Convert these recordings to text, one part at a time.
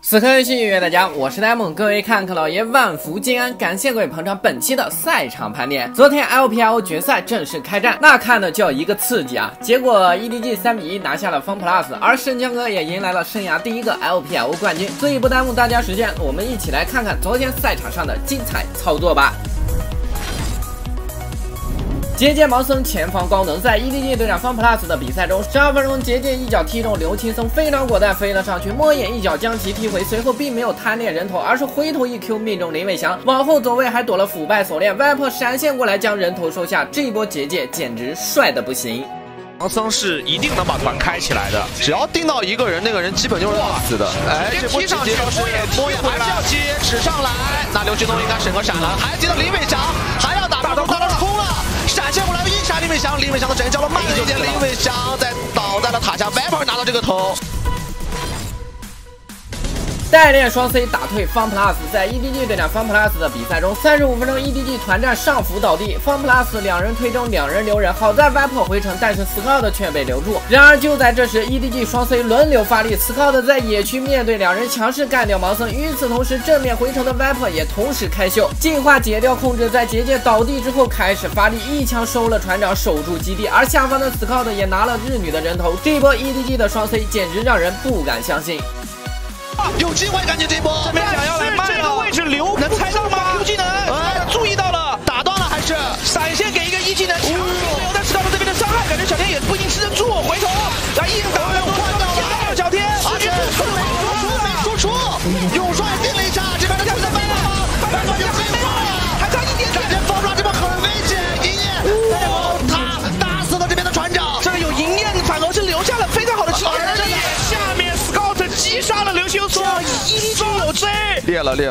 此刻游戏音乐大家，我是呆萌，各位看客老爷万福金安，感谢各位捧场本期的赛场盘点。昨天 LPL 决赛正式开战，那看的叫一个刺激啊！结果 EDG 3-1拿下了FunPlus，而神枪哥也迎来了生涯第一个 LPL 冠军。所以不耽误大家时间，我们一起来看看昨天赛场上的精彩操作吧。结界盲僧前方高能，在 EDG 对战FunPlus 的比赛中，12分钟结界一脚踢中刘青松，非常果断飞了上去，摸眼一脚将其踢回，随后并没有贪恋人头，而是回头一 Q 命中林伟翔，往后走位还躲了腐败锁链，Viper 闪现过来将人头收下，这一波结界简直帅的不行。 盲僧是一定能把团开起来的， 只要盯到一个人，那个人基本就是死的。哎，这波直接就是摸眼还是要接，指上来，那刘青松应该审核闪了，还接到林伟翔，还要打到空了。闪现过来，一闪林伟翔，林伟翔的闪现交了慢了一点，林伟翔再倒在了塔下 ，Viper 拿到这个头。 代练双 C 打退 FunPlus， 在 EDG 对战 FunPlus 的比赛中，35分钟 EDG 团战上辅倒地 ，FunPlus 两人推中，两人留人，好在 Viper 回城，但是 Scout 却被留住。然而就在这时 ，EDG 双 C 轮流发力 ，Scout 在野区面对两人强势干掉盲僧，与此同时正面回城的 Viper 也同时开秀，进化解掉控制，在结界倒地之后开始发力，一枪收了船长，守住基地，而下方的 Scout 也拿了日女的人头，这一波 EDG 的双 C 简直让人不敢相信。 有机会，感觉这波这边想要来慢了，这个位置留能猜到吗 ？Q 技能，注意到了， 打断了还是闪现给一个1技能，没有，但是到了这边的伤害，感觉小天也不一定吃得住，回头来一打换到了小天， 而且没输出，永帅定了一下，这边的2-3分了，有黑化了， 还差一点点， 这边放出来这边很危险，银焰，他打死了这边的船长， 这个有银焰反而是留下了非常好的机会，而且下面 Scout 击杀了刘青松，EDG 有追， 裂了。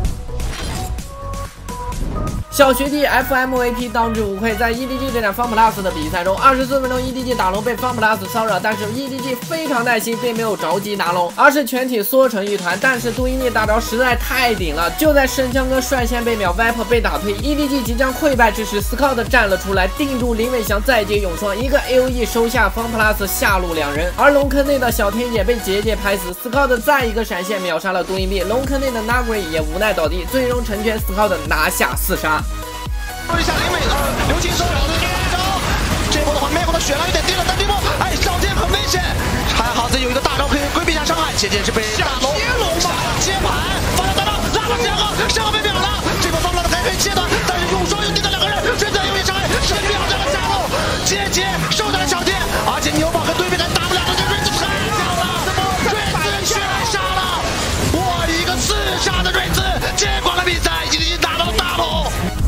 小学弟 FMVP 当之无愧，在 EDG 对战 FunPlus 的比赛中，24分钟 EDG 打龙被 FunPlus 骚扰，但是 EDG 非常耐心，并没有着急拿龙，而是全体缩成一团。但是杜伊尼大招实在太顶了，就在神枪哥率先被秒 ，Viper 被打退 ，EDG 即将溃败之时 ，Scout 站了出来，定住林伟翔，再接永双，一个 AOE 收下 FunPlus 下路两人，而龙坑内的小天也被结界拍死 ，Scout 再一个闪现秒杀了杜伊尼，龙坑内的 Nagri 也无奈倒地，最终成全 Scout 拿下4杀。 一下林伟刘青松这波的话 ，Mako 的血量有点低了，但这波小天很危险，还好这有一个大招可以规避一下伤害，结界是被大龙接盘，发了大招拉了2个，被秒了，这波方不了的还可以切断，但是永双又盯到2个人，真的有一伤害，是秒掉了下路，结界收下了小天，而且牛宝和对面还打不了的，这瑞兹杀了，瑞兹血杀了，哇，一个4杀的瑞兹接管了比赛，已经打到了大龙。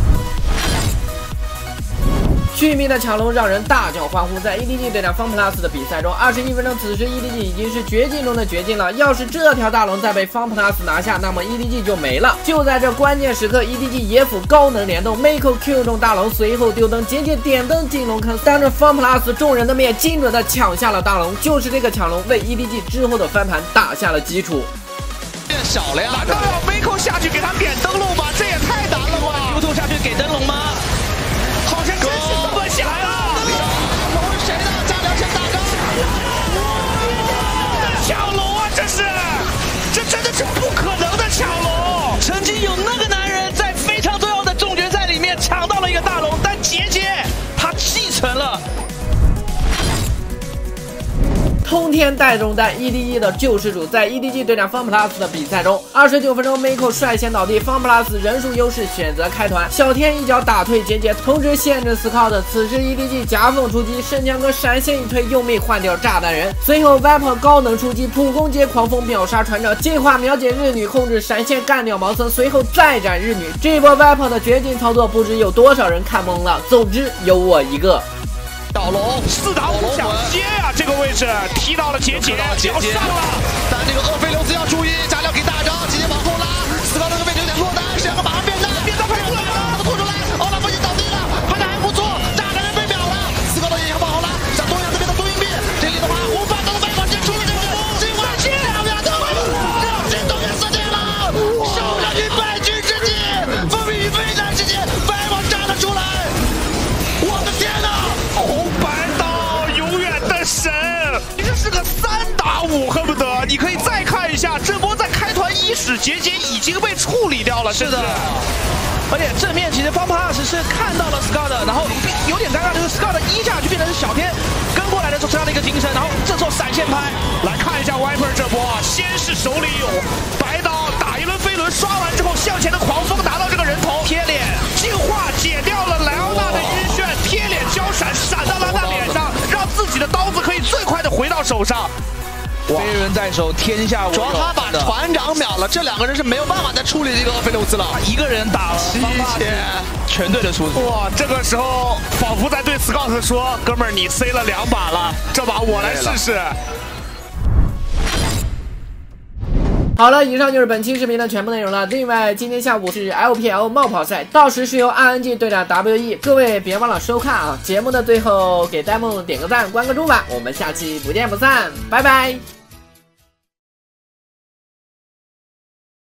续命的抢龙让人大叫欢呼，在 EDG 对战 FunPlus 的比赛中，21分钟，此时 EDG 已经是绝境中的绝境了。要是这条大龙再被 FunPlus 拿下，那么 EDG 就没了。就在这关键时刻 ，EDG 野辅高能联动 ，Mako Q 中大龙，随后丢灯，结界点灯进龙坑，当着 FunPlus 众人的面，精准的抢下了大龙。就是这个抢龙，为 EDG 之后的翻盘打下了基础。 变小了呀！ 难道要 Mako 下去给他点灯笼吗？这也太难了吧 ！Q2 下去给灯笼吗？好像真是这么想啊！ 龙是谁的？加2000大招！ 抢龙啊！这真的是不可能的抢龙！曾经有那个男人在非常重要的总决赛里面抢到了一个大龙，但结界他继承了。 通天带中带 EDG 的救世主，在 EDG 对战 FunPlus 的比赛中，29分钟 Mako 率先倒地 ，FunPlus 人数优势选择开团，小天一脚打退结界，同时限制Scout。此时 EDG 夹缝出击，神枪哥闪现一推，用命换掉炸弹人，随后 Viper 高能出击，普攻接狂风秒杀船长，进化秒解日女控制闪现干掉盲僧，随后再斩日女。这波 Viper 的绝境操作，不知有多少人看懵了。总之有我一个。 倒龙 4打5想接啊！这个位置踢到了结界，要上了。 但这个厄斐琉斯要注意，加料给大招，直接往后拉。Scout那个位置有点落单，是马上变大，快点吐出来。欧拉夫已经倒地了，判断还不错，炸弹人被秒了。Scout也想往后拉，像东阳这边的多硬币，这里的话胡发都被往前出了这个进化器，2秒都让这都给死定了，收上去败局之际，风雨非战之际，白王站了出来。我的天哪！ 红白刀永远的神，这是个3打5，恨不得你可以再看一下这波在开团使结节已经被处理掉了， 是的。而且正面其实FunPlus是看到了 Scott， 然后有点尴尬，就是 Scott 一下就变成是小天跟过来的时候这样的一个精神，然后这时候闪现拍， 来看一下 Viper 这波啊，先是手里有白刀打一轮飞轮，刷完之后向前的狂风拿到这个人头贴脸净化解掉了莱昂纳的晕眩，贴脸交闪闪到了他脸上，让自己的刀子可以最快的回到手上。 飞轮在手，天下无主要他把船长秒了，这两个人是没有办法再处理这个菲利乌斯了。 他一个人打了 7000， 全队的输出。 哇，这个时候仿佛在对 Scott 说：“哥们儿，你塞了2把了，这把我来试试。” 好了，以上就是本期视频的全部内容了。另外，今天下午是 LPL 冒跑赛，到时是由 RNG 对战 WE， 各位别忘了收看啊！节目的最后给呆梦点个赞，关个注吧。我们下期不见不散，拜拜。